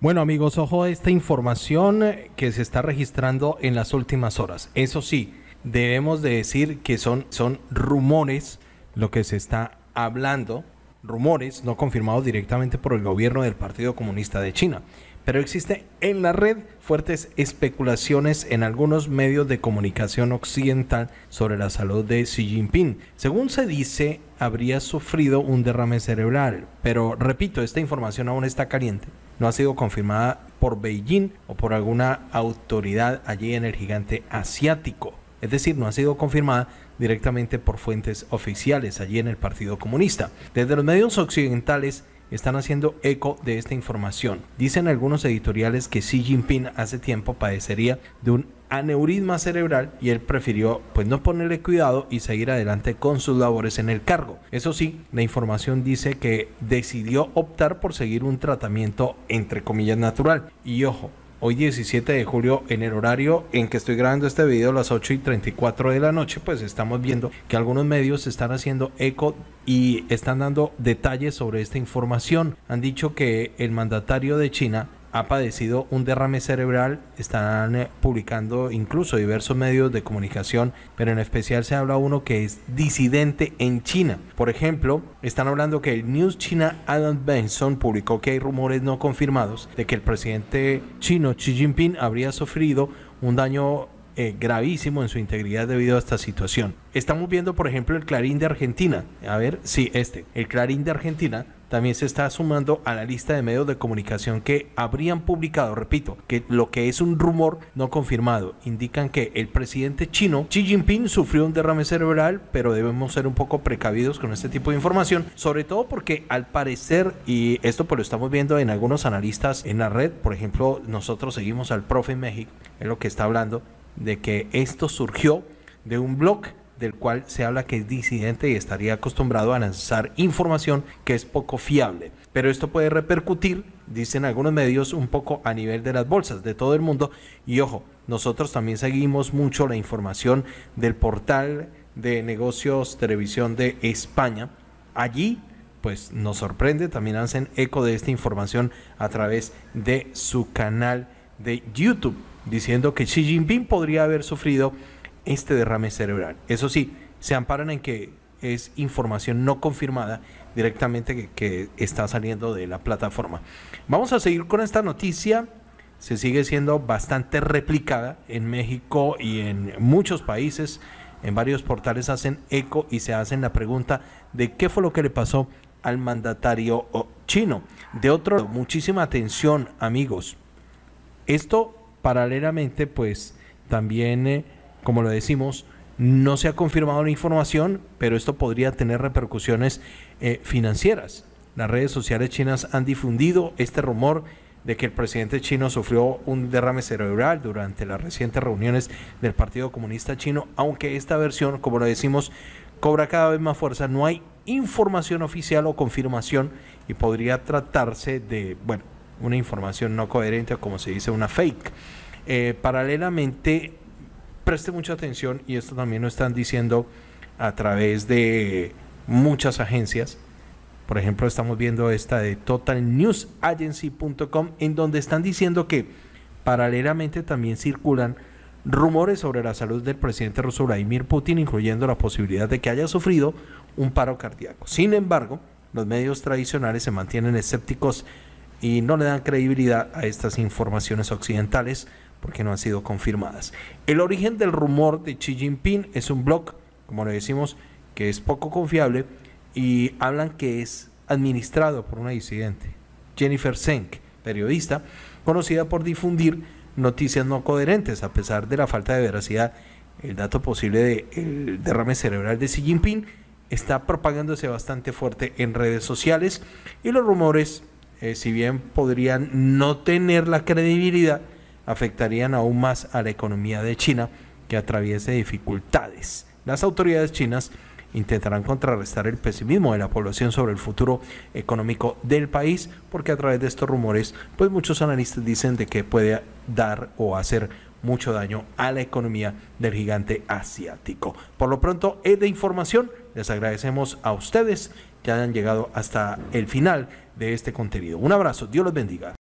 Bueno, amigos, ojo a esta información que se está registrando en las últimas horas. Eso sí, debemos de decir que son rumores lo que se está hablando, rumores no confirmados directamente por el gobierno del Partido Comunista de China. Pero existe en la red fuertes especulaciones en algunos medios de comunicación occidental sobre la salud de Xi Jinping. Según se dice, habría sufrido un derrame cerebral. Pero repito, esta información aún está caliente. No ha sido confirmada por Beijing o por alguna autoridad allí en el gigante asiático. Es decir, no ha sido confirmada directamente por fuentes oficiales allí en el Partido Comunista. Desde los medios occidentales están haciendo eco de esta información. Dicen algunos editoriales que Xi Jinping hace tiempo padecería de un aneurisma cerebral y él prefirió pues no ponerle cuidado y seguir adelante con sus labores en el cargo. Eso sí, la información dice que decidió optar por seguir un tratamiento entre comillas natural. Y ojo, hoy 17 de julio, en el horario en que estoy grabando este video, a las 8:34 de la noche, pues estamos viendo que algunos medios están haciendo eco y están dando detalles sobre esta información. Han dicho que el mandatario de China ha padecido un derrame cerebral. Están publicando incluso diversos medios de comunicación, pero en especial se habla uno que es disidente en China. Por ejemplo, están hablando que el News China Adam Benson publicó que hay rumores no confirmados de que el presidente chino Xi Jinping habría sufrido un daño gravísimo en su integridad debido a esta situación. Estamos viendo, por ejemplo, el Clarín de Argentina. A ver, sí, el Clarín de Argentina también se está sumando a la lista de medios de comunicación que habrían publicado, repito, que lo que es un rumor no confirmado. Indican que el presidente chino Xi Jinping sufrió un derrame cerebral, pero debemos ser un poco precavidos con este tipo de información, sobre todo porque al parecer, y esto pues lo estamos viendo en algunos analistas en la red, por ejemplo, nosotros seguimos al profe en México, es lo que está hablando, de que esto surgió de un blog del cual se habla que es disidente y estaría acostumbrado a lanzar información que es poco fiable. Pero esto puede repercutir, dicen algunos medios, un poco a nivel de las bolsas de todo el mundo. Y ojo, nosotros también seguimos mucho la información del portal de negocios Televisión de España. Allí pues nos sorprende, también hacen eco de esta información a través de su canal de YouTube, diciendo que Xi Jinping podría haber sufrido este derrame cerebral. Eso sí, se amparan en que es información no confirmada directamente que está saliendo de la plataforma. Vamos a seguir con esta noticia. Se sigue siendo bastante replicada en México y en muchos países. En varios portales hacen eco y se hacen la pregunta de qué fue lo que le pasó al mandatario chino. De otro, muchísima atención, amigos. Esto paralelamente, pues también, como lo decimos, no se ha confirmado la información, pero esto podría tener repercusiones financieras. Las redes sociales chinas han difundido este rumor de que el presidente chino sufrió un derrame cerebral durante las recientes reuniones del Partido Comunista Chino, aunque esta versión, como lo decimos, cobra cada vez más fuerza. No hay información oficial o confirmación y podría tratarse de, bueno, una información no coherente o, como se dice, una fake. Paralelamente, preste mucha atención, y esto también lo están diciendo a través de muchas agencias. Por ejemplo, estamos viendo esta de totalnewsagency.com, en donde están diciendo que paralelamente también circulan rumores sobre la salud del presidente ruso Vladimir Putin, incluyendo la posibilidad de que haya sufrido un paro cardíaco. Sin embargo, los medios tradicionales se mantienen escépticos y no le dan credibilidad a estas informaciones occidentales porque no han sido confirmadas. El origen del rumor de Xi Jinping es un blog, como le decimos, que es poco confiable, y hablan que es administrado por una disidente, Jennifer Senk, periodista, conocida por difundir noticias no coherentes. A pesar de la falta de veracidad, el dato posible del derrame cerebral de Xi Jinping está propagándose bastante fuerte en redes sociales, y los rumores, si bien podrían no tener la credibilidad, afectarían aún más a la economía de China, que atraviesa dificultades. Las autoridades chinas intentarán contrarrestar el pesimismo de la población sobre el futuro económico del país, porque a través de estos rumores, pues muchos analistas dicen de que puede dar o hacer mucho daño a la economía del gigante asiático. Por lo pronto es de información. Les agradecemos a ustedes que hayan llegado hasta el final de este contenido. Un abrazo, Dios los bendiga.